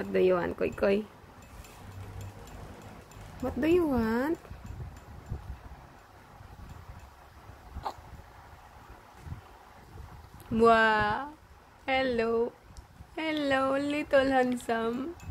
What do you want, Koy Koy? What do you want? Wow! Hello! Hello, little handsome!